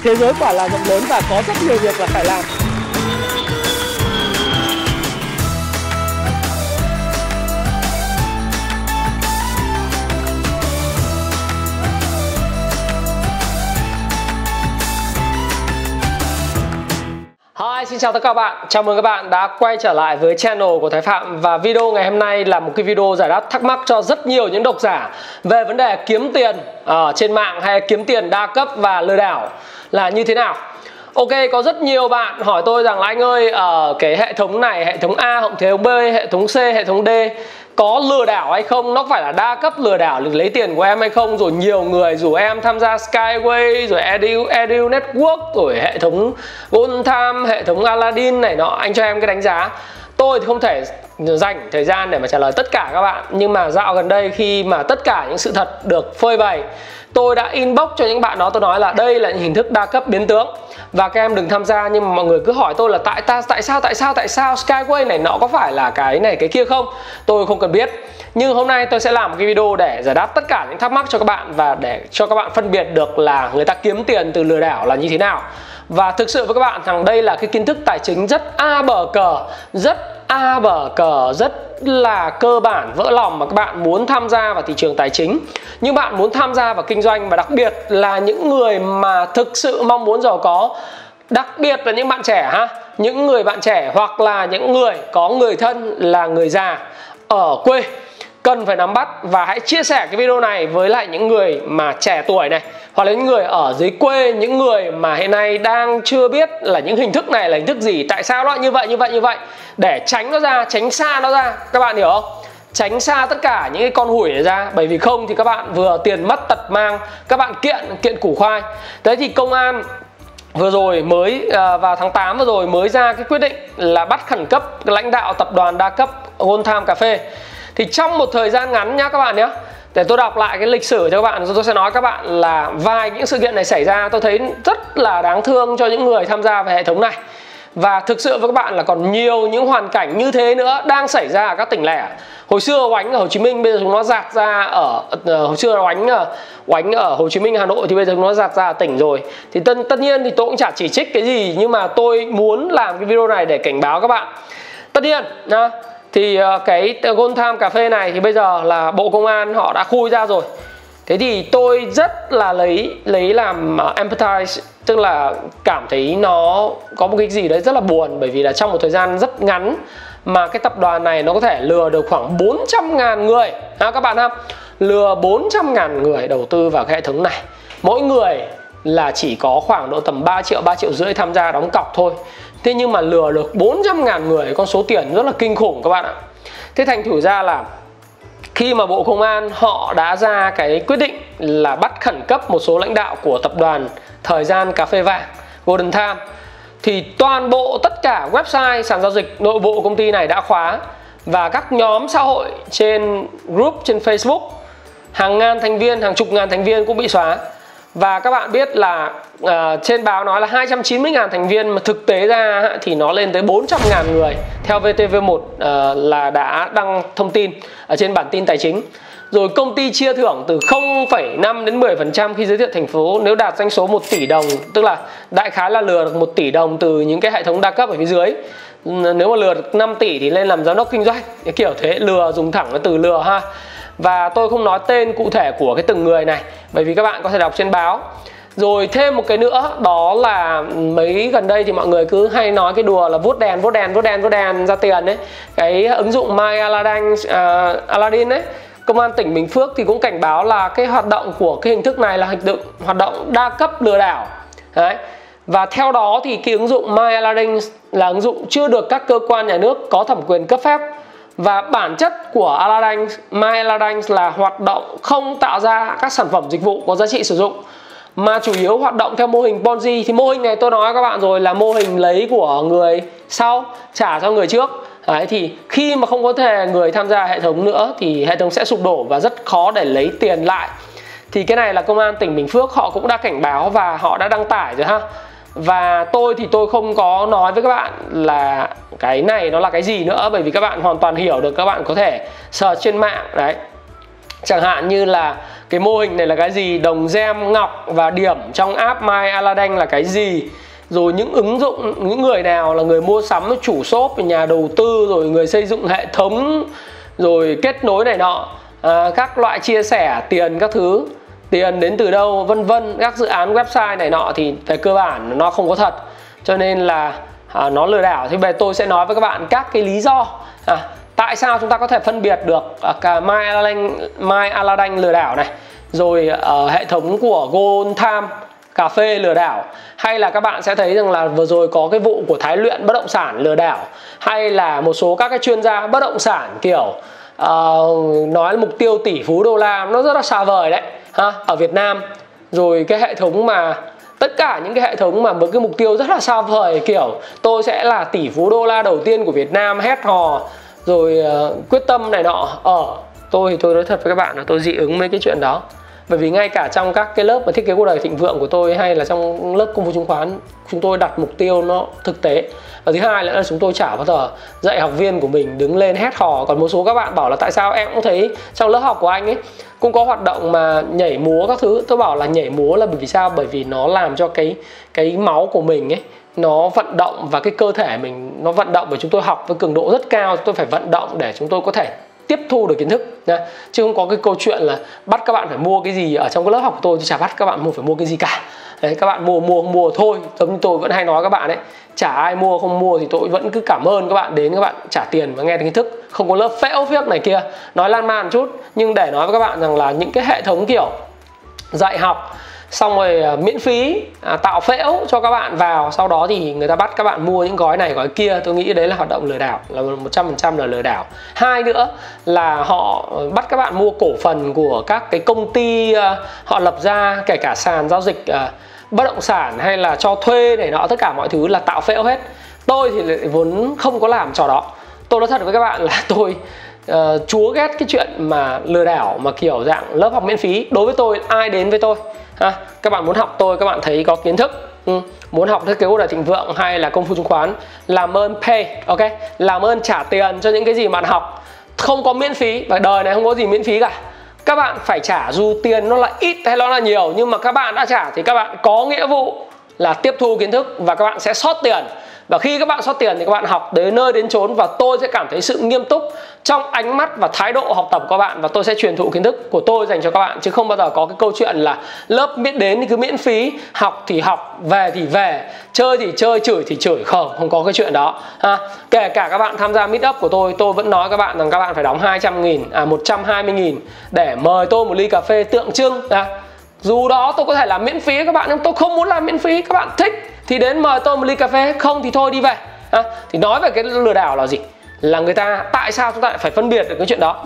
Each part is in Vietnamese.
Thế giới quả là rộng lớn và có rất nhiều việc là phải làm. Hi, xin chào tất cả các bạn. Chào mừng các bạn đã quay trở lại với channel của Thái Phạm. Và video ngày hôm nay là một cái video giải đáp thắc mắc cho rất nhiều những độc giả về vấn đề kiếm tiền ở trên mạng hay kiếm tiền đa cấp và lừa đảo là như thế nào. Ok, có rất nhiều bạn hỏi tôi rằng là anh ơi, ở cái hệ thống này, hệ thống A, hệ thống B, hệ thống C, hệ thống D có lừa đảo hay không? Nó phải là đa cấp lừa đảo lấy tiền của em hay không? Rồi nhiều người rủ em tham gia Skyway, rồi Edu Network, rồi hệ thống Golden Time, hệ thống Aladdin này nọ. Anh cho em cái đánh giá. Tôi thì không thể dành thời gian để mà trả lời tất cả các bạn. Nhưng mà dạo gần đây khi mà tất cả những sự thật được phơi bày, tôi đã inbox cho những bạn đó, tôi nói là đây là những hình thức đa cấp biến tướng và các em đừng tham gia. Nhưng mà mọi người cứ hỏi tôi là tại sao Skyway này nọ có phải là cái này cái kia không? Tôi không cần biết. Nhưng hôm nay tôi sẽ làm một cái video để giải đáp tất cả những thắc mắc cho các bạn và để cho các bạn phân biệt được là người ta kiếm tiền từ lừa đảo là như thế nào. Và thực sự với các bạn rằng đây là cái kiến thức tài chính rất rất là cơ bản vỡ lòng mà các bạn muốn tham gia vào thị trường tài chính, nhưng bạn muốn tham gia vào kinh doanh, và đặc biệt là những người mà thực sự mong muốn giàu có, đặc biệt là những bạn trẻ ha, những người bạn trẻ hoặc là những người có người thân là người già ở quê, cần phải nắm bắt. Và hãy chia sẻ cái video này với lại những người mà trẻ tuổi này, hoặc là những người ở dưới quê, những người mà hiện nay đang chưa biết là những hình thức này là hình thức gì, tại sao nó như vậy, để tránh nó ra, tránh xa nó ra. Các bạn hiểu không? Tránh xa tất cả những cái con hủi này ra, bởi vì không thì các bạn vừa tiền mất tật mang, các bạn kiện củ khoai. Thế thì công an vừa rồi mới vào tháng 8 vừa rồi mới ra cái quyết định là bắt khẩn cấp lãnh đạo tập đoàn đa cấp Gold Time Cà Phê. Thì trong một thời gian ngắn nhá các bạn nhé, để tôi đọc lại cái lịch sử cho các bạn, tôi sẽ nói các bạn là vài những sự kiện này xảy ra tôi thấy rất là đáng thương cho những người tham gia về hệ thống này. Và thực sự với các bạn là còn nhiều những hoàn cảnh như thế nữa đang xảy ra ở các tỉnh lẻ. Hồi xưa oánh ở Hồ Chí Minh, bây giờ chúng nó dạt ra ở hồi xưa oánh ở Hồ Chí Minh, Hà Nội, thì bây giờ chúng nó dạt ra ở tỉnh rồi. Thì tất nhiên thì tôi cũng chả chỉ trích cái gì, nhưng mà tôi muốn làm cái video này để cảnh báo các bạn. Tất nhiên thì cái Gold Time Cà Phê này thì bây giờ là Bộ Công an họ đã khui ra rồi. Thế thì tôi rất là lấy làm empathize, tức là cảm thấy nó có một cái gì đấy rất là buồn, bởi vì là trong một thời gian rất ngắn mà cái tập đoàn này nó có thể lừa được khoảng 400.000 người các bạn ha. Lừa 400.000 người đầu tư vào cái hệ thống này. Mỗi người là chỉ có khoảng độ tầm 3 triệu, 3,5 triệu tham gia đóng cọc thôi. Thế nhưng mà lừa được 400.000 người, con số tiền rất là kinh khủng các bạn ạ. Thế thành thử ra là khi mà Bộ Công an họ đã ra cái quyết định là bắt khẩn cấp một số lãnh đạo của tập đoàn Thời gian Cà Phê Vàng Golden Time, thì toàn bộ tất cả website sàn giao dịch nội bộ công ty này đã khóa, và các nhóm xã hội trên group trên Facebook hàng ngàn thành viên, hàng chục ngàn thành viên cũng bị xóa. Và các bạn biết là trên báo nói là 290.000 thành viên, mà thực tế ra thì nó lên tới 400.000 người. Theo VTV1 là đã đăng thông tin ở trên bản tin tài chính. Rồi công ty chia thưởng từ 0,5 đến 10% khi giới thiệu thành phố nếu đạt doanh số 1 tỷ đồng. Tức là đại khái là lừa được 1 tỷ đồng từ những cái hệ thống đa cấp ở phía dưới. Nếu mà lừa được 5 tỷ thì lên làm giám đốc kinh doanh, cái kiểu thế. Lừa, dùng thẳng cái từ lừa ha. Và tôi không nói tên cụ thể của cái từng người này, bởi vì các bạn có thể đọc trên báo. Rồi thêm một cái nữa, đó là mấy gần đây thì mọi người cứ hay nói cái đùa là vuốt đèn ra tiền đấy. Cái ứng dụng My Aladdin đấy. Công an tỉnh Bình Phước thì cũng cảnh báo là cái hoạt động của cái hình thức này là hoạt động đa cấp lừa đảo đấy. Và theo đó thì cái ứng dụng My Aladdin là ứng dụng chưa được các cơ quan nhà nước có thẩm quyền cấp phép. Và bản chất của Aladdin, My Aladdin là hoạt động không tạo ra các sản phẩm dịch vụ có giá trị sử dụng, mà chủ yếu hoạt động theo mô hình Ponzi. Thì mô hình này tôi nói các bạn rồi, là mô hình lấy của người sau trả cho người trước. Đấy, thì khi mà không có thể người tham gia hệ thống nữa thì hệ thống sẽ sụp đổ và rất khó để lấy tiền lại. Thì cái này là công an tỉnh Bình Phước họ cũng đã cảnh báo và họ đã đăng tải rồi ha. Và tôi thì tôi không có nói với các bạn là cái này nó là cái gì nữa, bởi vì các bạn hoàn toàn hiểu được, các bạn có thể search trên mạng đấy. Chẳng hạn như là cái mô hình này là cái gì, đồng gem ngọc và điểm trong app My Aladdin là cái gì, rồi những ứng dụng, những người nào là người mua sắm, chủ shop, nhà đầu tư, rồi người xây dựng hệ thống, rồi kết nối này nọ, các loại chia sẻ tiền các thứ, tiền đến từ đâu, vân vân, các dự án website này nọ thì về cơ bản nó không có thật, cho nên là nó lừa đảo. Thì về tôi sẽ nói với các bạn các cái lý do tại sao chúng ta có thể phân biệt được cả My Aladdin lừa đảo này, rồi hệ thống của Gold Time cà phê lừa đảo, hay là các bạn sẽ thấy rằng là vừa rồi có cái vụ của Thái Luyện bất động sản lừa đảo, hay là một số các cái chuyên gia bất động sản kiểu nói mục tiêu tỷ phú đô la, nó rất là xa vời đấy ở Việt Nam. Rồi cái hệ thống mà tất cả những cái hệ thống mà với cái mục tiêu rất là xa vời, kiểu tôi sẽ là tỷ phú đô la đầu tiên của Việt Nam, hét hò, rồi quyết tâm này nọ. Tôi thì tôi nói thật với các bạn là tôi dị ứng mấy cái chuyện đó. Bởi vì ngay cả trong các cái lớp mà thiết kế cuộc đời thịnh vượng của tôi, hay là trong lớp công vụ chứng khoán, chúng tôi đặt mục tiêu nó thực tế. Và thứ hai là chúng tôi chả bao giờ dạy học viên của mình đứng lên hét hò. Còn một số các bạn bảo là tại sao em cũng thấy trong lớp học của anh ấy cũng có hoạt động mà nhảy múa các thứ. Tôi bảo là nhảy múa là bởi vì sao? Bởi vì nó làm cho cái máu của mình ấy nó vận động, và cái cơ thể mình nó vận động. Bởi chúng tôi học với cường độ rất cao, tôi phải vận động để chúng tôi có thể tiếp thu được kiến thức nha. Chứ không có cái câu chuyện là bắt các bạn phải mua cái gì ở trong cái lớp học của tôi, chứ chả bắt các bạn phải mua cái gì cả. Đấy, các bạn mua thôi. Giống như tôi vẫn hay nói các bạn ấy, chả ai mua không mua thì tôi vẫn cứ cảm ơn các bạn đến, các bạn trả tiền và nghe kiến thức. Không có lớp phễu phiếc này kia, nói lan man chút. Nhưng để nói với các bạn rằng là những cái hệ thống kiểu dạy học xong rồi miễn phí tạo phễu cho các bạn vào, sau đó thì người ta bắt các bạn mua những gói này gói kia, tôi nghĩ đấy là hoạt động lừa đảo, là 100% là lừa đảo. Hai nữa là họ bắt các bạn mua cổ phần của các cái công ty họ lập ra, kể cả sàn giao dịch bất động sản hay là cho thuê này nọ, tất cả mọi thứ là tạo phễu hết. Tôi thì lại vốn không có làm trò đó. Tôi nói thật với các bạn là tôi chúa ghét cái chuyện mà lừa đảo mà kiểu dạng lớp học miễn phí. Đối với tôi, ai đến với tôi các bạn muốn học tôi, các bạn thấy có kiến thức, muốn học thiết kế cuộc đời thịnh vượng hay là công phu chứng khoán, làm ơn pay, ok, làm ơn trả tiền cho những cái gì bạn học. Không có miễn phí, và đời này không có gì miễn phí cả. Các bạn phải trả, dù tiền nó là ít hay nó là nhiều, nhưng mà các bạn đã trả thì các bạn có nghĩa vụ là tiếp thu kiến thức, và các bạn sẽ sót tiền. Và khi các bạn sót tiền thì các bạn học đến nơi đến chốn, và tôi sẽ cảm thấy sự nghiêm túc trong ánh mắt và thái độ học tập của các bạn, và tôi sẽ truyền thụ kiến thức của tôi dành cho các bạn, chứ không bao giờ có cái câu chuyện là lớp miễn đến thì cứ miễn phí, học thì học, về thì về, chơi thì chơi, chửi thì chửi. Không có cái chuyện đó Kể cả các bạn tham gia meetup của tôi vẫn nói các bạn rằng các bạn phải đóng 120.000 để mời tôi một ly cà phê tượng trưng. Dù đó tôi có thể làm miễn phí các bạn, nhưng tôi không muốn làm miễn phí. Các bạn thích thì đến mời tôi một ly cà phê, không thì thôi đi về. Thì nói về cái lừa đảo là gì? Là người ta, tại sao chúng ta lại phải phân biệt được cái chuyện đó?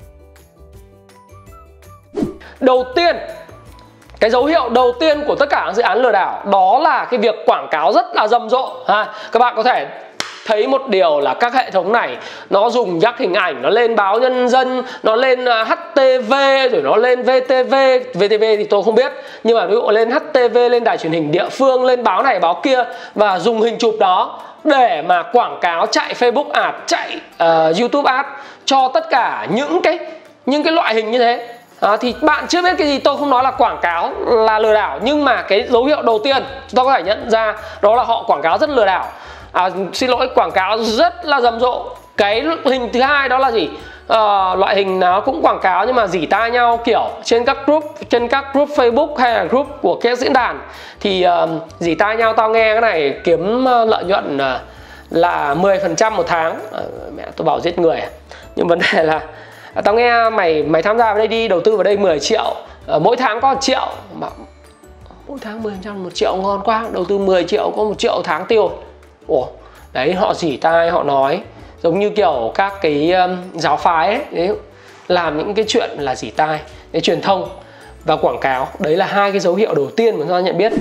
Đầu tiên, cái dấu hiệu đầu tiên của tất cả các dự án lừa đảo đó là cái việc quảng cáo rất là rầm rộ. Các bạn có thể thấy một điều là các hệ thống này nó dùng các hình ảnh, nó lên báo Nhân dân, nó lên HTV, rồi nó lên VTV. VTV thì tôi không biết, nhưng mà ví dụ lên HTV, lên đài truyền hình địa phương, lên báo này báo kia, và dùng hình chụp đó để mà quảng cáo, chạy Facebook ad, chạy YouTube ad cho tất cả những cái loại hình như thế. Thì bạn chưa biết cái gì, tôi không nói là quảng cáo là lừa đảo, nhưng mà cái dấu hiệu đầu tiên chúng ta có thể nhận ra đó là họ quảng cáo rất lừa đảo. Xin lỗi, quảng cáo rất là rầm rộ. Cái hình thứ hai đó là gì? Loại hình nó cũng quảng cáo nhưng mà rỉ tai nhau, kiểu trên các group Facebook hay là group của các diễn đàn thì rỉ tai nhau, tao nghe cái này kiếm lợi nhuận là 10% một tháng. Mẹ, tôi bảo giết người. Nhưng vấn đề là tao nghe mày tham gia vào đây đi, đầu tư vào đây 10 triệu, mỗi tháng có 1 triệu. Mà mỗi tháng 10% 1 triệu ngon quá, đầu tư 10 triệu có 1 triệu tháng tiêu. Đấy, họ rỉ tai, họ nói giống như kiểu các cái giáo phái ấy, đấy, làm những cái chuyện là rỉ tai. Đấy, truyền thông và quảng cáo, đấy là hai cái dấu hiệu đầu tiên mà chúng ta nhận biết.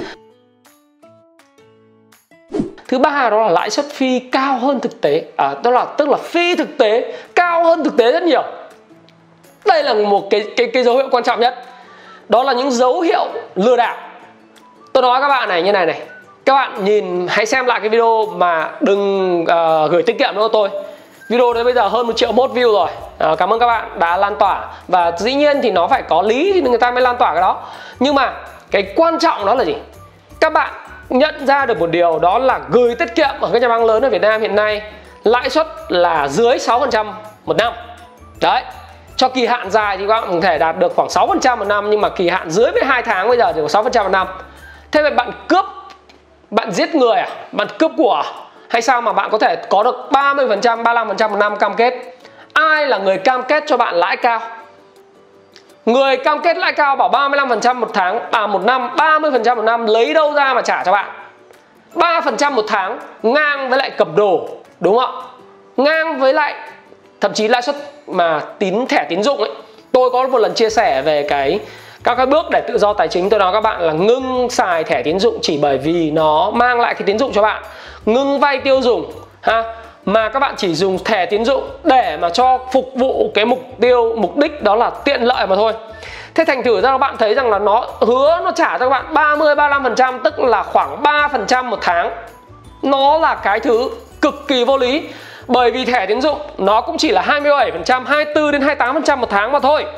Thứ ba đó là lãi suất phi cao hơn thực tế, tức là phi thực tế cao hơn thực tế rất nhiều. Đây là một cái dấu hiệu quan trọng nhất. Đó là những dấu hiệu lừa đảo. Tôi nói các bạn này như này. Các bạn nhìn, hãy xem lại cái video mà đừng gửi tiết kiệm nữa tôi. Video đấy bây giờ hơn 1 triệu 1 view rồi. Cảm ơn các bạn đã lan tỏa. Và dĩ nhiên thì nó phải có lý thì người ta mới lan tỏa cái đó. Nhưng mà cái quan trọng đó là gì? Các bạn nhận ra được một điều, đó là gửi tiết kiệm ở các nhà băng lớn ở Việt Nam hiện nay lãi suất là dưới 6% một năm. Đấy, cho kỳ hạn dài thì các bạn có thể đạt được khoảng 6% một năm, nhưng mà kỳ hạn dưới với 2 tháng bây giờ thì có 6% một năm. Thế vậy bạn cướp, bạn giết người à? Bạn cướp của à? Hay sao mà bạn có thể có được 30%, 35% một năm cam kết? Ai là người cam kết cho bạn lãi cao? Người cam kết lãi cao bảo 35% một tháng, một năm, 30% một năm, lấy đâu ra mà trả cho bạn? 3% một tháng ngang với lại cầm đồ, đúng không? Ngang với lại thậm chí lãi suất mà thẻ tín dụng ấy. Tôi có một lần chia sẻ về các cái bước để tự do tài chính. Tôi nói các bạn là ngưng xài thẻ tín dụng chỉ bởi vì nó mang lại cái tín dụng cho bạn. Ngưng vay tiêu dùng ha, mà các bạn chỉ dùng thẻ tín dụng để mà cho phục vụ cái mục đích đó là tiện lợi mà thôi. Thế thành thử ra các bạn thấy rằng là nó hứa nó trả cho các bạn 30-35%, tức là khoảng 3% một tháng. Nó là cái thứ cực kỳ vô lý. Bởi vì thẻ tín dụng nó cũng chỉ là 27%, 24 đến 28% một tháng mà thôi.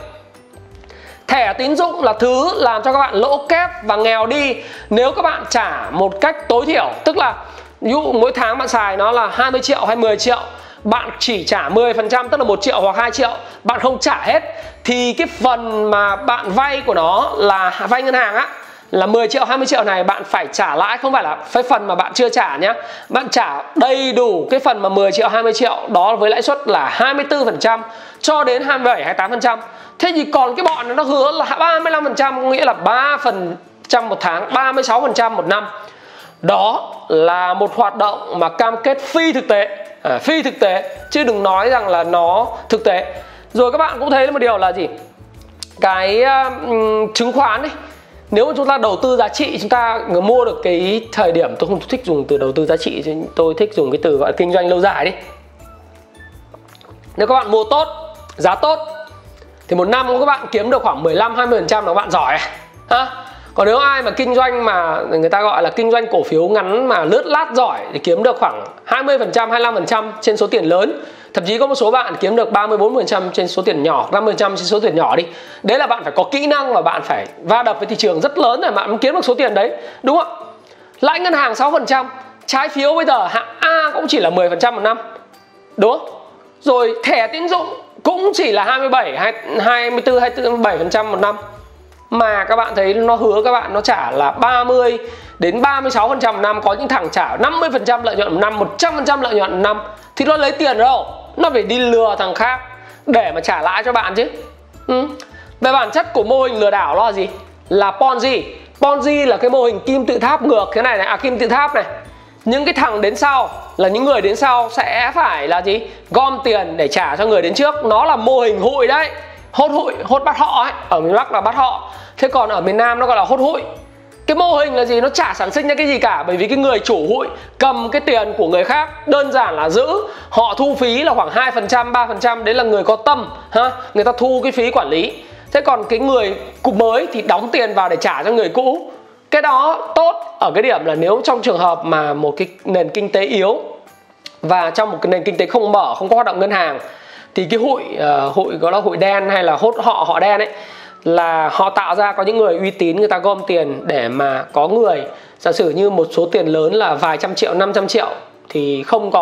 Thẻ tín dụng là thứ làm cho các bạn lỗ kép và nghèo đi nếu các bạn trả một cách tối thiểu. Tức là ví dụ mỗi tháng bạn xài nó là 20 triệu hay 10 triệu, bạn chỉ trả 10%, tức là 1 triệu hoặc 2 triệu, bạn không trả hết, thì cái phần mà bạn vay của nó là vay ngân hàng á, là 10 triệu, 20 triệu này bạn phải trả lãi, không phải là cái phần mà bạn chưa trả nhé. Bạn trả đầy đủ cái phần mà 10 triệu, 20 triệu đó với lãi suất là 24% cho đến 27, 28%. Thế thì còn cái bọn nó hứa là 35%, nghĩa là 3% một tháng, 36% một năm. Đó là một hoạt động mà cam kết phi thực tế, chứ đừng nói rằng là nó thực tế. Rồi các bạn cũng thấy một điều là gì? Cái chứng khoán ấy, nếu mà chúng ta đầu tư giá trị, chúng ta mua được cái thời điểm, tôi không thích dùng từ đầu tư giá trị, tôi thích dùng cái từ gọi là kinh doanh lâu dài đi. Nếu các bạn mua tốt, giá tốt, thì một năm các bạn kiếm được khoảng 15-20% là các bạn giỏi ha. Còn nếu ai mà kinh doanh mà người ta gọi là kinh doanh cổ phiếu ngắn mà lướt lát giỏi thì kiếm được khoảng 20%, 25% trên số tiền lớn. Thậm chí có một số bạn kiếm được 30-40% trên số tiền nhỏ, 50% trên số tiền nhỏ đi. Đấy là bạn phải có kỹ năng và bạn phải va đập với thị trường rất lớn để bạn mới kiếm được số tiền đấy, đúng không? Lãi ngân hàng 6%, trái phiếu bây giờ hạng A cũng chỉ là 10% một năm, đúng không? Rồi thẻ tín dụng cũng chỉ là 24-27% một năm. Mà các bạn thấy nó hứa các bạn nó trả là 30 đến 36% một năm. Có những thằng trả 50% lợi nhuận một năm, 100% lợi nhuận một năm. Thì nó lấy tiền đâu? Nó phải đi lừa thằng khác để mà trả lãi cho bạn chứ. Về bản chất của mô hình lừa đảo nó là gì? Là Ponzi. Ponzi là cái mô hình kim tự tháp ngược thế này này, kim tự tháp này. Những cái thằng đến sau là những người đến sau sẽ phải là gì? Gom tiền để trả cho người đến trước. Nó là mô hình hụi đấy. Hốt bắt họ ấy. Ở miền Bắc là bắt họ. Thế còn ở miền Nam nó gọi là hốt hụi. Cái mô hình là gì? Nó chả sản sinh ra cái gì cả. Bởi vì cái người chủ hụi cầm cái tiền của người khác, đơn giản là giữ. Họ thu phí là khoảng 2%, 3%. Đấy là người có tâm ha. Người ta thu cái phí quản lý. Thế còn cái người cũ mới thì đóng tiền vào để trả cho người cũ. Cái đó tốt ở cái điểm là nếu trong trường hợp mà một cái nền kinh tế yếu và trong một cái nền kinh tế không mở, không có hoạt động ngân hàng, thì cái hụi gọi là hụi đen hay là họ đen ấy, là họ tạo ra có những người uy tín, người ta gom tiền để mà có người giả sử như một số tiền lớn là vài trăm triệu, 500 triệu thì không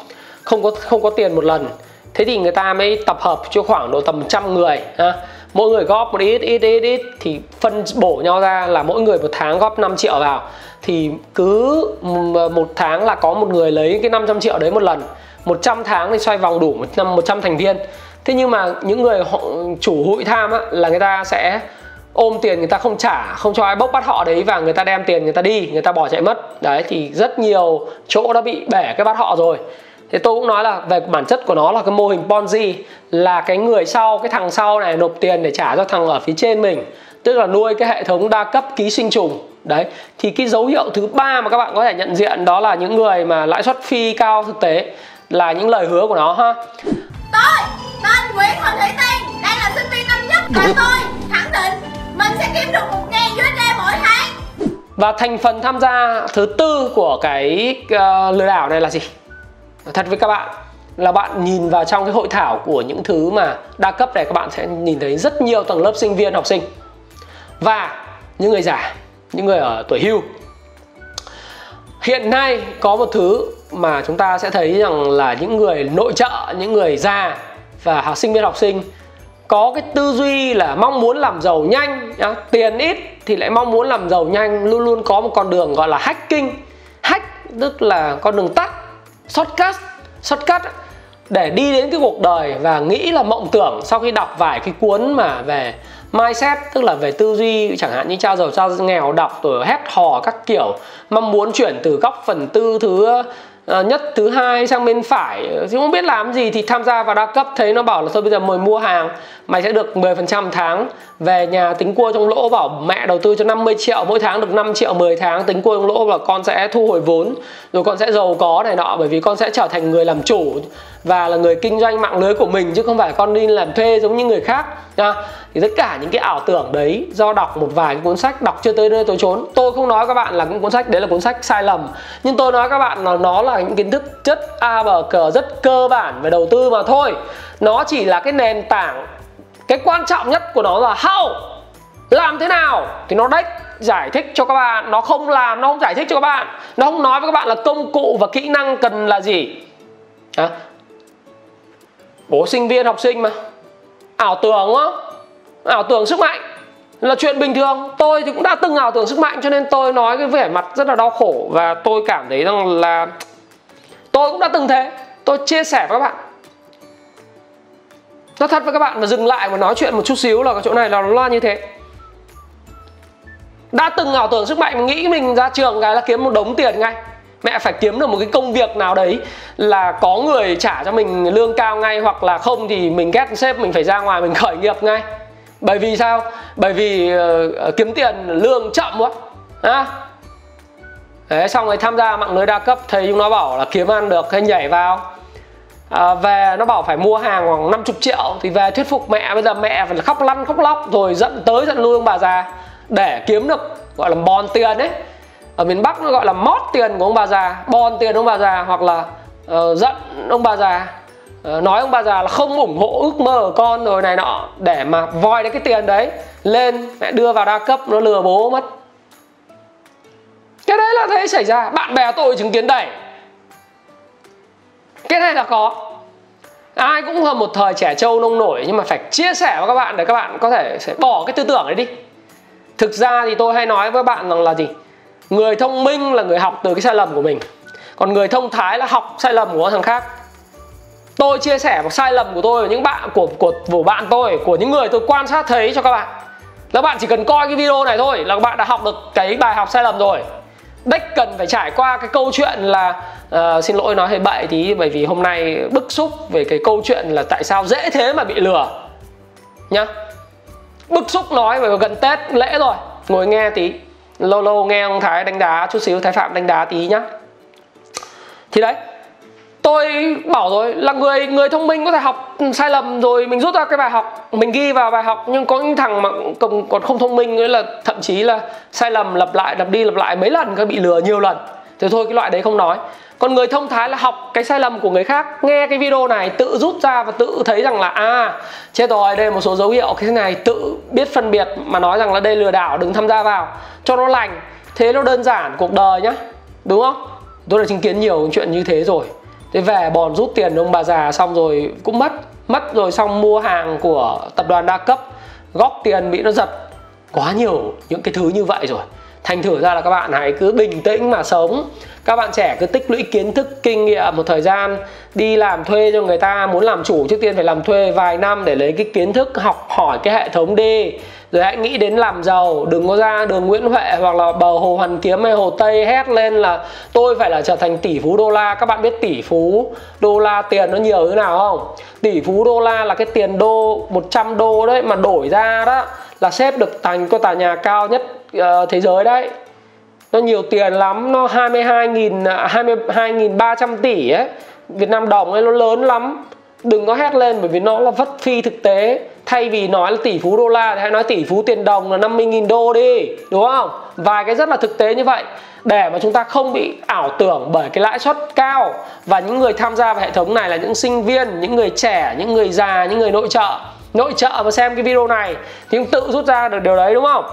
có tiền một lần. Thế thì người ta mới tập hợp cho khoảng độ tầm 100 người ha. Mỗi người góp một ít thì phân bổ nhau ra là mỗi người một tháng góp 5 triệu vào. Thì cứ một tháng là có một người lấy cái 500 triệu đấy một lần. 100 tháng thì xoay vòng đủ 100 thành viên. Thế nhưng mà những người chủ hụi tham á, là người ta sẽ ôm tiền, người ta không trả, không cho ai bốc bắt họ đấy, và người ta đem tiền người ta đi, người ta bỏ chạy mất. Đấy thì rất nhiều chỗ đã bị bể cái bắt họ rồi. Thế tôi cũng nói là về bản chất của nó là cái mô hình Ponzi, là cái người sau, cái thằng sau này nộp tiền để trả cho thằng ở phía trên mình, tức là nuôi cái hệ thống đa cấp ký sinh trùng. Đấy thì cái dấu hiệu thứ ba mà các bạn có thể nhận diện đó là những người mà lãi suất phi cao thực tế, là những lời hứa của nó ha. Tôi tên Nguyễn Thị Thủy Tiên, đang là sinh viên năm nhất và tôi khẳng định mình sẽ kiếm được 1.000 USD mỗi tháng. Và thành phần tham gia thứ tư của cái lừa đảo này là gì? Thật với các bạn là bạn nhìn vào trong cái hội thảo của những thứ mà đa cấp này, các bạn sẽ nhìn thấy rất nhiều tầng lớp sinh viên, học sinh và những người già, những người ở tuổi hưu. Hiện nay có một thứ mà chúng ta sẽ thấy rằng là những người nội trợ, những người già và sinh viên, học sinh có cái tư duy là mong muốn làm giàu nhanh, tiền ít thì lại mong muốn làm giàu nhanh, luôn luôn có một con đường gọi là hacking. Hack tức là con đường tắt, shortcut để đi đến cái cuộc đời và nghĩ là mộng tưởng. Sau khi đọc vài cái cuốn mà về mindset, tức là về tư duy, chẳng hạn như Cha Giàu Cha Nghèo, đọc rồi hét hò các kiểu, mong muốn chuyển từ góc phần tư thứ nhất, thứ hai sang bên phải, chứ không biết làm gì thì tham gia vào đa cấp. Thấy nó bảo là thôi bây giờ mày mua hàng, mày sẽ được 10% tháng, về nhà tính cua trong lỗ, bảo mẹ đầu tư cho 50 triệu mỗi tháng được 5 triệu 10 tháng, tính cua trong lỗ và con sẽ thu hồi vốn, rồi con sẽ giàu có này nọ, bởi vì con sẽ trở thành người làm chủ và là người kinh doanh mạng lưới của mình, chứ không phải con đi làm thuê giống như người khác nha. Thì tất cả những cái ảo tưởng đấy do đọc một vài cái cuốn sách, đọc chưa tới nơi tới chốn. Tôi không nói các bạn là những cuốn sách đấy là cuốn sách sai lầm, nhưng tôi nói các bạn là nó là những kiến thức rất A bờ cờ, rất cơ bản về đầu tư mà thôi. Nó chỉ là cái nền tảng. Cái quan trọng nhất của nó là how, làm thế nào thì nó giải thích cho các bạn. Nó không làm, nó không giải thích cho các bạn. Nó không nói với các bạn là công cụ và kỹ năng cần là gì. Bố sinh viên, học sinh mà ảo tưởng á, ảo tưởng sức mạnh là chuyện bình thường. Tôi thì cũng đã từng ảo tưởng sức mạnh, cho nên tôi nói cái vẻ mặt rất là đau khổ. Và tôi cảm thấy rằng là tôi cũng đã từng thế. Tôi chia sẻ với các bạn, nói thật với các bạn, và dừng lại và nói chuyện một chút xíu là cái chỗ này là nó là như thế. Đã từng ảo tưởng sức mạnh, nghĩ mình ra trường cái là kiếm một đống tiền ngay. Mẹ phải kiếm được một cái công việc nào đấy là có người trả cho mình lương cao ngay, hoặc là không thì mình ghét sếp, mình phải ra ngoài mình khởi nghiệp ngay. Bởi vì sao? Bởi vì kiếm tiền lương chậm quá. Đấy, xong rồi tham gia mạng lưới đa cấp, thấy chúng nó bảo là kiếm ăn được, hay nhảy vào. Về nó bảo phải mua hàng khoảng 50 triệu thì về thuyết phục mẹ. Bây giờ mẹ phải khóc lăn khóc lóc, rồi giận tới giận lui ông bà già để kiếm được gọi là bòn tiền ấy. Ở miền Bắc nó gọi là mót tiền của ông bà già, bòn tiền ông bà già, hoặc là giận ông bà già, nói ông bà già là không ủng hộ ước mơ của con rồi này nọ, để mà voi đến cái tiền đấy lên mẹ đưa vào đa cấp, nó lừa bố mất. Cái đấy là thế xảy ra, bạn bè tôi chứng kiến đầy. Cái này là có. Ai cũng là một thời trẻ trâu nông nổi, nhưng mà phải chia sẻ với các bạn để các bạn có thể sẽ bỏ cái tư tưởng đấy đi. Thực ra thì tôi hay nói với bạn rằng là gì? Người thông minh là người học từ cái sai lầm của mình, còn người thông thái là học sai lầm của thằng khác. Tôi chia sẻ một sai lầm của tôi, những bạn của bạn tôi, của những người tôi quan sát thấy cho các bạn. Các bạn chỉ cần coi cái video này thôi là các bạn đã học được cái bài học sai lầm rồi. Đếch cần phải trải qua cái câu chuyện là xin lỗi nói hơi bậy tí, bởi vì hôm nay bức xúc về cái câu chuyện là tại sao dễ thế mà bị lừa nhá. Bức xúc nói về gần Tết lễ rồi, ngồi nghe tí, lâu lâu nghe ông Thái đánh đá chút xíu, Thái Phạm đánh đá tí nhá. Thì đấy, tôi bảo rồi là người thông minh có thể học sai lầm rồi mình rút ra cái bài học, mình ghi vào bài học. Nhưng có những thằng mà còn không thông minh ấy, là thậm chí là sai lầm lặp lại, lặp đi lặp lại mấy lần, có bị lừa nhiều lần. Thế thôi, cái loại đấy không nói. Còn người thông thái là học cái sai lầm của người khác, nghe cái video này tự rút ra và tự thấy rằng là chết rồi, đây là một số dấu hiệu cái này, tự biết phân biệt mà nói rằng là đây lừa đảo, đừng tham gia vào cho nó lành. Thế nó đơn giản cuộc đời nhá, đúng không? Tôi đã chứng kiến nhiều chuyện như thế rồi. Thế về bòn rút tiền ông bà già, xong rồi cũng mất rồi, xong mua hàng của tập đoàn đa cấp, góp tiền bị nó giật. Quá nhiều những cái thứ như vậy rồi. Thành thử ra là các bạn hãy cứ bình tĩnh mà sống. Các bạn trẻ cứ tích lũy kiến thức, kinh nghiệm một thời gian, đi làm thuê cho người ta. Muốn làm chủ trước tiên phải làm thuê vài năm để lấy cái kiến thức, học hỏi cái hệ thống đi, rồi hãy nghĩ đến làm giàu. Đừng có ra đường Nguyễn Huệ hoặc là bờ Hồ Hoàn Kiếm hay Hồ Tây hét lên là tôi phải là trở thành tỷ phú đô la. Các bạn biết tỷ phú đô la tiền nó nhiều như nào không? Tỷ phú đô la là cái tiền đô 100 đô đấy, mà đổi ra đó là xếp được thành cái tòa nhà cao nhất thế giới đấy. Nó nhiều tiền lắm, nó 22.300 tỷ ấy, Việt Nam đồng ấy, nó lớn lắm. Đừng có hét lên, bởi vì nó là vất phi thực tế. Thay vì nói là tỷ phú đô la thì hãy nói tỷ phú tiền đồng là 50.000 đô đi, đúng không? Vài cái rất là thực tế như vậy. để mà chúng ta không bị ảo tưởng bởi cái lãi suất cao. Và những người tham gia vào hệ thống này là những sinh viên, những người trẻ, những người già, những người nội trợ. Nội trợ mà xem cái video này thì cũng tự rút ra được điều đấy, đúng không?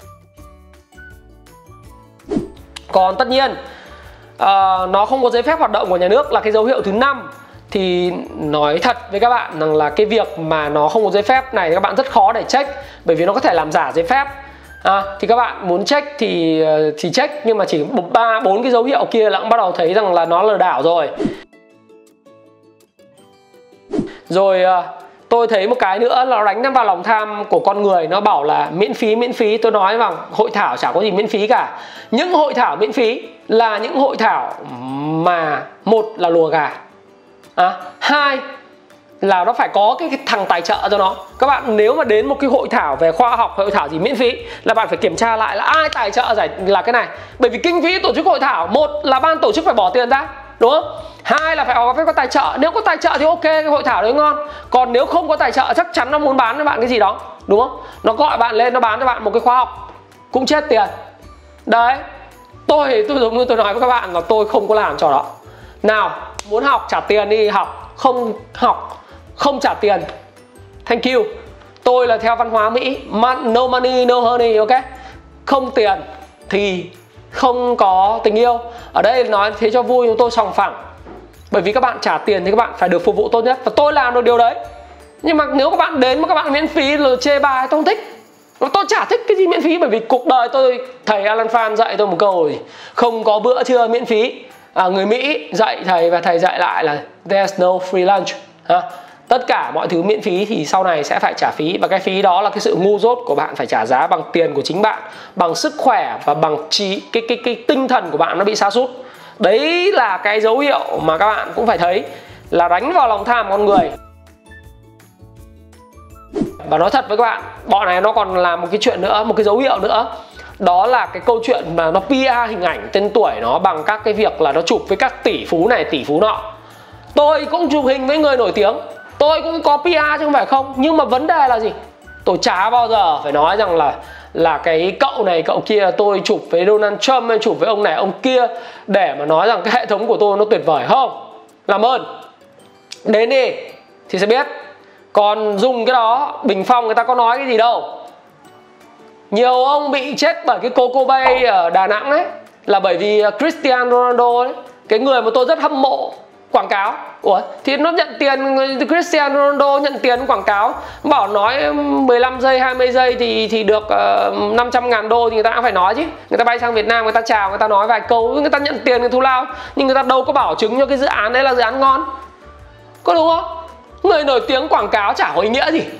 Còn tất nhiên nó không có giấy phép hoạt động của nhà nước là cái dấu hiệu thứ 5. Thì nói thật với các bạn rằng là cái việc mà nó không có giấy phép này các bạn rất khó để check, bởi vì nó có thể làm giả giấy phép. Thì các bạn muốn check thì check, nhưng mà chỉ 3-4 cái dấu hiệu kia là cũng bắt đầu thấy rằng là nó lừa đảo rồi. Rồi tôi thấy một cái nữa là nó đánh vào lòng tham của con người. Nó bảo là miễn phí. Tôi nói rằng hội thảo chả có gì miễn phí cả. Những hội thảo miễn phí là những hội thảo mà một là lùa gà, hai là nó phải có cái thằng tài trợ cho nó. Các bạn nếu mà đến một cái hội thảo về khoa học, hội thảo gì miễn phí là bạn phải kiểm tra lại là ai tài trợ giải là cái này. Bởi vì kinh phí tổ chức hội thảo, một là ban tổ chức phải bỏ tiền ra, đúng không? Hai là phải có tài trợ. Nếu có tài trợ thì ok, cái hội thảo đấy ngon. Còn nếu không có tài trợ chắc chắn nó muốn bán cho bạn cái gì đó, đúng không? Nó gọi bạn lên, nó bán cho bạn một cái khóa học cũng chết tiền. Đấy, tôi giống như tôi nói với các bạn là tôi không có làm trò đó. Nào, muốn học trả tiền đi học, không trả tiền, thank you. Tôi là theo văn hóa Mỹ, no money no honey, ok? Không tiền thì không có tình yêu. Ở đây nói thế cho vui, chúng tôi sòng phẳng. Bởi vì các bạn trả tiền thì các bạn phải được phục vụ tốt nhất, và tôi làm được điều đấy. Nhưng mà nếu các bạn đến mà các bạn miễn phí là chê bai, tôi không thích. Tôi chả thích cái gì miễn phí, bởi vì cuộc đời tôi, thầy Alan Phan dạy tôi một câu rồi: không có bữa trưa miễn phí. Người Mỹ dạy thầy và thầy dạy lại là there's no free lunch. Tất cả mọi thứ miễn phí thì sau này sẽ phải trả phí. Và cái phí đó là cái sự ngu dốt của bạn phải trả giá bằng tiền của chính bạn, bằng sức khỏe và bằng cái tinh thần của bạn nó bị sa sút. Đấy là cái dấu hiệu mà các bạn cũng phải thấy là đánh vào lòng tham con người. Và nói thật với các bạn, bọn này nó còn làm một cái chuyện nữa, một cái dấu hiệu nữa. Đó là cái câu chuyện mà nó PR hình ảnh tên tuổi nó bằng các cái việc là nó chụp với các tỷ phú này tỷ phú nọ. Tôi cũng chụp hình với người nổi tiếng, tôi cũng có PR chứ không phải không. Nhưng mà vấn đề là gì? Tôi chả bao giờ phải nói rằng là cái cậu này cậu kia, tôi chụp với Donald Trump hay chụp với ông này ông kia để mà nói rằng cái hệ thống của tôi nó tuyệt vời. Không, làm ơn đến đi thì sẽ biết. Còn dùng cái đó, Bình Phong người ta có nói cái gì đâu. Nhiều ông bị chết bởi cái Coco Bay ở Đà Nẵng ấy là bởi vì Cristiano Ronaldo ấy, cái người mà tôi rất hâm mộ, quảng cáo. Ủa, thì nó nhận tiền, Cristiano Ronaldo nhận tiền quảng cáo, bảo nói 15 giây 20 giây thì được 500.000 đô thì người ta cũng phải nói chứ. Người ta bay sang Việt Nam, người ta chào, người ta nói vài câu, người ta nhận tiền, người thù lao. Nhưng người ta đâu có bảo chứng cho cái dự án đấy là dự án ngon, có đúng không? Người nổi tiếng quảng cáo chả có ý nghĩa gì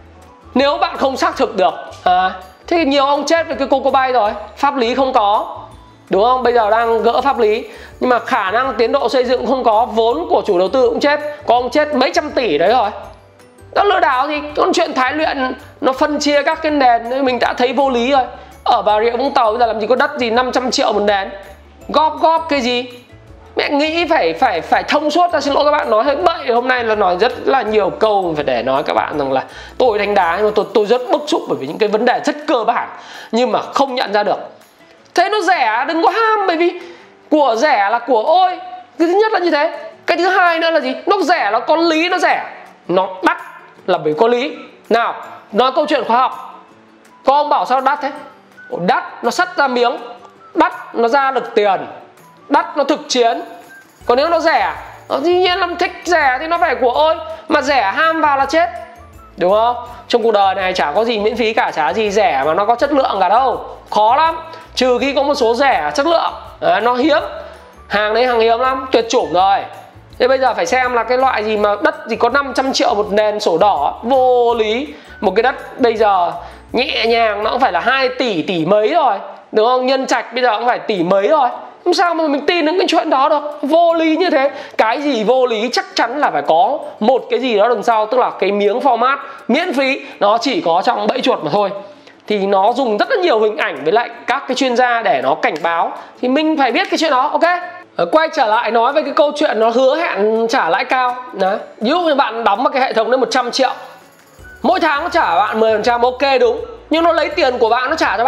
nếu bạn không xác thực được. Thì nhiều ông chết với cái Coco Bay rồi, pháp lý không có, đúng không? Bây giờ đang gỡ pháp lý, nhưng mà khả năng tiến độ xây dựng không có, vốn của chủ đầu tư cũng chết, có ông chết mấy trăm tỷ đấy rồi. Đó lừa đảo gì? Còn chuyện Thái Luyện nó phân chia các cái nền mình đã thấy vô lý rồi. Ở Bà Rịa Vũng Tàu bây giờ làm gì có đất gì 500 triệu một nền, góp cái gì? Mẹ nghĩ phải thông suốt ra. Xin lỗi các bạn nói hơi bậy, hôm nay là nói rất là nhiều câu phải để nói các bạn rằng là tôi đánh đá, nhưng mà tôi rất bức xúc bởi vì những cái vấn đề rất cơ bản nhưng mà không nhận ra được. Thế nó rẻ, đừng có ham, bởi vì của rẻ là của ôi. Cái thứ nhất là như thế. Cái thứ hai nữa là gì? Nó rẻ là có lý, nó rẻ. Nó đắt là bởi có lý. Nào, nói câu chuyện khoa học. Có ông bảo sao đắt thế? Đắt nó sắt ra miếng, đắt nó ra được tiền, đắt nó thực chiến. Còn nếu nó rẻ, dĩ nhiên là thích rẻ thì nó phải của ôi. Mà rẻ ham vào là chết, đúng không? Trong cuộc đời này chả có gì miễn phí cả, chả gì rẻ mà nó có chất lượng cả đâu. Khó lắm, trừ khi có một số rẻ chất lượng. Nó hiếm, hàng đấy hàng hiếm lắm, tuyệt chủng rồi. Thế bây giờ phải xem là cái loại gì mà đất gì có 500 triệu một nền sổ đỏ, vô lý. Một cái đất bây giờ nhẹ nhàng nó cũng phải là 2 tỷ mấy rồi, đúng không? Nhân trạch bây giờ cũng phải tỷ mấy rồi. Làm sao mà mình tin đến cái chuyện đó được? Vô lý như thế. Cái gì vô lý chắc chắn là phải có một cái gì đó đằng sau. Tức là cái miếng format miễn phí nó chỉ có trong bẫy chuột mà thôi. Thì nó dùng rất là nhiều hình ảnh với lại các cái chuyên gia để nó cảnh báo. Thì mình phải biết cái chuyện đó, ok? Quay trở lại nói về cái câu chuyện nó hứa hẹn trả lãi cao. Đấy. Ví dụ như bạn đóng vào cái hệ thống đấy 100 triệu, mỗi tháng nó trả bạn 10%, ok đúng. Nhưng nó lấy tiền của bạn nó trả cho bạn.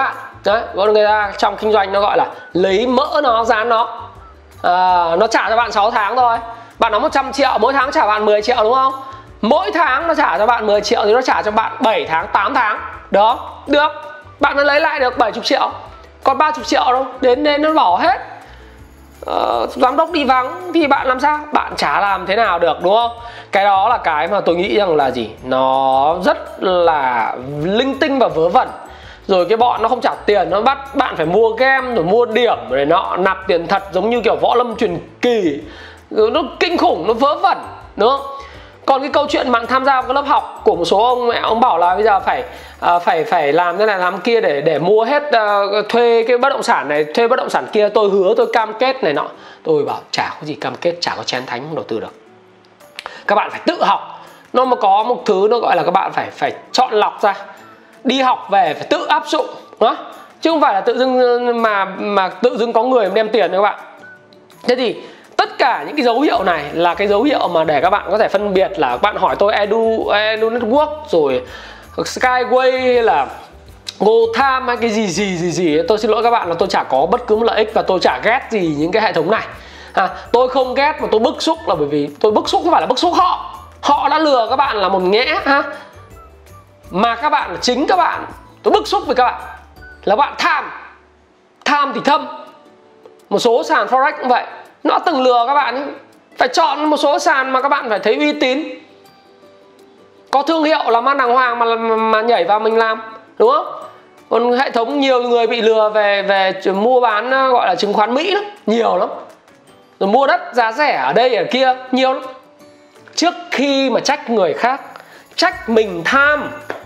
Đấy, người ta trong kinh doanh nó gọi là lấy mỡ nó dán nó. Nó trả cho bạn 6 tháng thôi. Bạn nó 100 triệu, mỗi tháng trả bạn 10 triệu đúng không? Mỗi tháng nó trả cho bạn 10 triệu thì nó trả cho bạn 7 tháng, 8 tháng. Đó, được. Bạn nó lấy lại được 70 triệu. Còn 30 triệu đâu, đến nó bỏ hết. Giám đốc đi vắng thì bạn làm sao? Bạn chả làm thế nào được đúng không? Cái đó là cái mà tôi nghĩ rằng là gì? Nó rất là linh tinh và vớ vẩn. Rồi cái bọn nó không trả tiền, nó bắt bạn phải mua game rồi mua điểm rồi nọ, nạp tiền thật giống như kiểu võ lâm truyền kỳ. Nó kinh khủng, nó vớ vẩn đúng không? Còn cái câu chuyện bạn tham gia vào cái lớp học của một số ông mẹ, ông bảo là bây giờ phải làm thế này làm kia để mua hết, thuê cái bất động sản này, thuê bất động sản kia, tôi hứa tôi cam kết này nọ. Tôi bảo chả có gì cam kết, chả có chén thánh đầu tư được. Các bạn phải tự học. Nó mà có một thứ nó gọi là các bạn phải chọn lọc ra. Đi học về phải tự áp dụng đó. Chứ không phải là tự dưng mà tự dưng có người đem tiền cho các bạn. Thế thì tất cả những cái dấu hiệu này là cái dấu hiệu mà để các bạn có thể phân biệt là các bạn hỏi tôi Edu Network rồi Skyway hay là GoTime hay cái gì. Tôi xin lỗi các bạn là tôi chả có bất cứ một lợi ích và tôi chả ghét gì những cái hệ thống này. Tôi không ghét mà tôi bức xúc là bởi vì tôi bức xúc không phải là bức xúc họ. Họ đã lừa các bạn là một nhẽ mà các bạn, chính các bạn, tôi bức xúc với các bạn là bạn tham thì thâm. Một số sàn Forex cũng vậy, nó từng lừa các bạn ấy. Phải chọn một số sàn mà các bạn phải thấy uy tín, có thương hiệu làm ăn đàng hoàng mà nhảy vào mình làm, đúng không? Còn hệ thống nhiều người bị lừa về mua bán gọi là chứng khoán Mỹ lắm, nhiều lắm. Rồi mua đất giá rẻ ở đây ở kia nhiều lắm. Trước khi mà trách người khác, trách mình tham.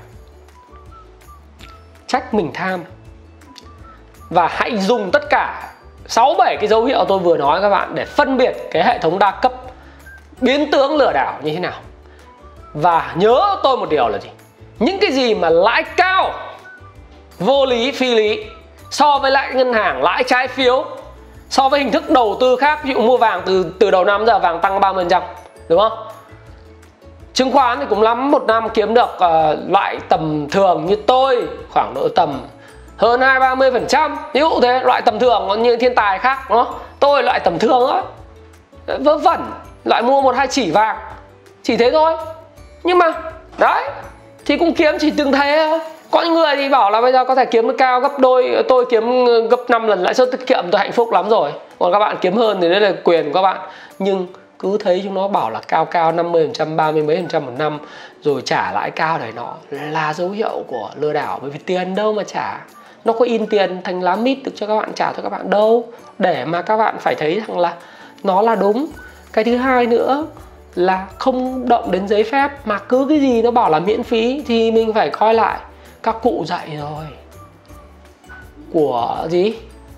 Và hãy dùng tất cả 6-7 cái dấu hiệu tôi vừa nói các bạn để phân biệt cái hệ thống đa cấp biến tướng lừa đảo như thế nào. Và nhớ tôi một điều là gì? Những cái gì mà lãi cao, vô lý, phi lý so với lại ngân hàng, lãi trái phiếu, so với hình thức đầu tư khác, ví dụ mua vàng từ đầu năm giờ vàng tăng 30%, đúng không? Chứng khoán thì cũng lắm một năm kiếm được loại tầm thường như tôi khoảng độ tầm hơn 20-30%. Ví dụ thế, loại tầm thường có như thiên tài khác đúng không? Tôi loại tầm thường á, vớ vẩn, loại mua 1-2 chỉ vàng, chỉ thế thôi. Nhưng mà đấy thì cũng kiếm chỉ từng thế thôi. Có những người thì bảo là bây giờ có thể kiếm được cao gấp đôi, tôi kiếm gấp 5 lần lãi suất tiết kiệm tôi hạnh phúc lắm rồi. Còn các bạn kiếm hơn thì đấy là quyền của các bạn. Nhưng cứ thấy chúng nó bảo là cao 50%, 30 mấy % một năm rồi trả lãi cao này nọ là dấu hiệu của lừa đảo. Bởi vì tiền đâu mà trả, nó có in tiền thành lá mít được cho các bạn trả cho các bạn đâu, để mà các bạn phải thấy rằng là nó là đúng. Cái thứ hai nữa là không động đến giấy phép mà cứ cái gì nó bảo là miễn phí thì mình phải coi lại. Các cụ dạy rồi, của gì?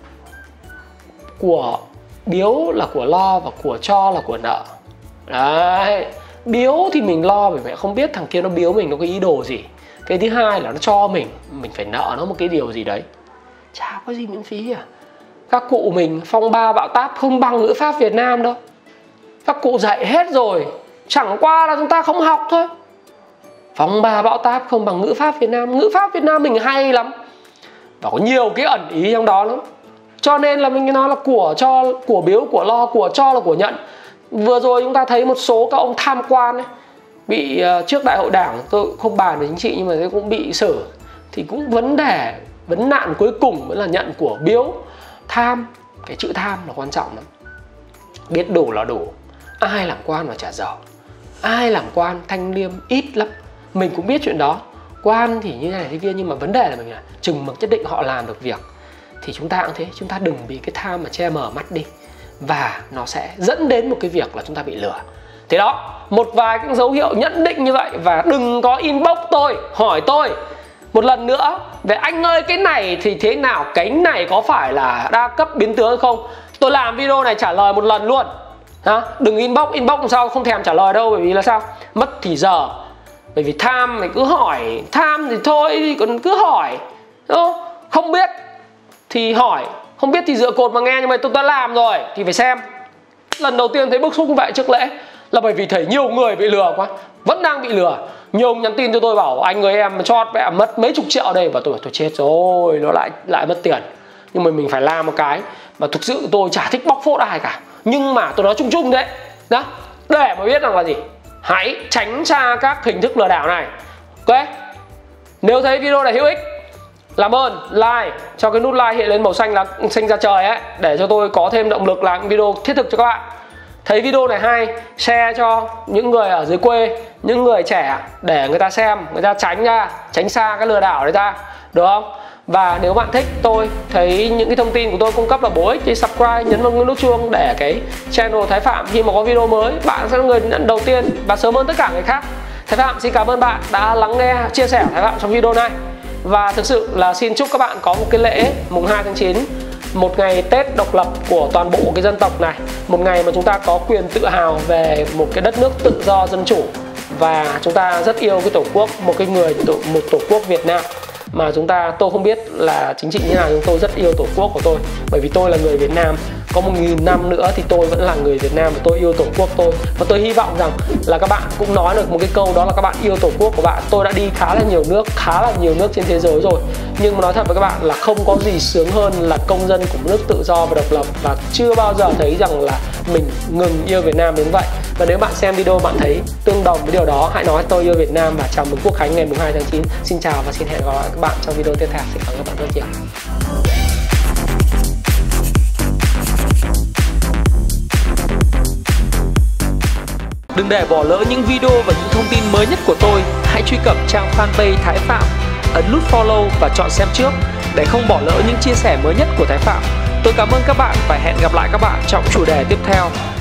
Của biếu là của lo và của cho là của nợ. Đấy, biếu thì mình lo bởi mẹ không biết thằng kia nó biếu mình nó có ý đồ gì. Cái thứ hai là nó cho mình phải nợ nó một cái điều gì đấy. Chả có gì miễn phí à. Các cụ mình phong ba bão táp không bằng ngữ pháp Việt Nam đâu. Các cụ dạy hết rồi, chẳng qua là chúng ta không học thôi. Phong ba bão táp không bằng ngữ pháp Việt Nam. Ngữ pháp Việt Nam mình hay lắm và có nhiều cái ẩn ý trong đó lắm. Cho nên là mình nói là của cho, của biếu, của lo, của cho là của nhận. Vừa rồi chúng ta thấy một số các ông tham quan ấy, bị trước đại hội đảng, tôi không bàn về chính trị nhưng mà cũng bị xử. Thì cũng vấn nạn cuối cùng vẫn là nhận của biếu. Tham, cái chữ tham là quan trọng lắm. Biết đủ là đủ. Ai làm quan mà chả giàu, ai làm quan thanh liêm ít lắm. Mình cũng biết chuyện đó. Quan thì như này thế kia, nhưng mà vấn đề là mình là chừng mực nhất định họ làm được việc thì chúng ta cũng thế, chúng ta đừng bị cái tham mà che mờ mắt đi, và nó sẽ dẫn đến một cái việc là chúng ta bị lừa. Thế đó, một vài cái dấu hiệu nhận định như vậy. Và đừng có inbox tôi, hỏi tôi một lần nữa về anh ơi cái này thì thế nào, cái này có phải là đa cấp biến tướng hay không. Tôi làm video này trả lời một lần luôn. Đừng inbox làm sao không thèm trả lời đâu. Bởi vì là sao? Mất thì giờ. Bởi vì tham mày cứ hỏi, tham thì thôi thì còn cứ hỏi. Không biết thì hỏi, không biết thì dựa cột mà nghe. Nhưng mà tôi đã làm rồi thì phải xem. Lần đầu tiên thấy bức xúc như vậy trước lễ là bởi vì thấy nhiều người bị lừa quá, vẫn đang bị lừa. Nhiều ông nhắn tin cho tôi bảo anh ơi em chót mẹ mất mấy chục triệu đây, và tôi bảo tôi chết rồi, nó lại mất tiền. Nhưng mà mình phải làm một cái mà thực sự tôi chả thích bóc phốt ai cả, nhưng mà tôi nói chung chung đấy đó, để mà biết rằng là gì, hãy tránh xa các hình thức lừa đảo này. Ok, nếu thấy video này hữu ích, làm ơn like, cho cái nút like hiện lên màu xanh là xanh ra trời ấy, để cho tôi có thêm động lực làm video thiết thực cho các bạn. Thấy video này hay, share cho những người ở dưới quê, những người trẻ, để người ta xem, người ta tránh xa cái lừa đảo đấy ra, được không? Và nếu bạn thích tôi, thấy những cái thông tin của tôi cung cấp là bổ ích thì subscribe, nhấn vào nút chuông để cái channel Thái Phạm khi mà có video mới, bạn sẽ là người nhận đầu tiên và sớm hơn tất cả người khác. Thái Phạm xin cảm ơn bạn đã lắng nghe, chia sẻ Thái Phạm trong video này. Và thực sự là xin chúc các bạn có một cái lễ mùng 2 tháng 9, một ngày Tết độc lập của toàn bộ cái dân tộc này, một ngày mà chúng ta có quyền tự hào về một cái đất nước tự do dân chủ, và chúng ta rất yêu cái tổ quốc, một tổ quốc Việt Nam mà tôi không biết là chính trị như nào, nhưng tôi rất yêu tổ quốc của tôi, bởi vì tôi là người Việt Nam. Có 1000 năm nữa thì tôi vẫn là người Việt Nam và tôi yêu tổ quốc tôi. Và tôi hy vọng rằng là các bạn cũng nói được một cái câu, đó là các bạn yêu tổ quốc của bạn. Tôi đã đi khá là nhiều nước trên thế giới rồi, nhưng mà nói thật với các bạn là không có gì sướng hơn là công dân của một nước tự do và độc lập, và chưa bao giờ thấy rằng là mình ngừng yêu Việt Nam đến vậy. Và nếu bạn xem video bạn thấy tương đồng với điều đó, hãy nói tôi yêu Việt Nam và chào mừng Quốc khánh ngày mùng 2 tháng 9. Xin chào và xin hẹn gặp lại các bạn trong video tiếp theo. Xin cảm ơn các bạn rất nhiều. Đừng để bỏ lỡ những video và những thông tin mới nhất của tôi. Hãy truy cập trang fanpage Thái Phạm, ấn nút follow và chọn xem trước để không bỏ lỡ những chia sẻ mới nhất của Thái Phạm. Tôi cảm ơn các bạn và hẹn gặp lại các bạn trong chủ đề tiếp theo.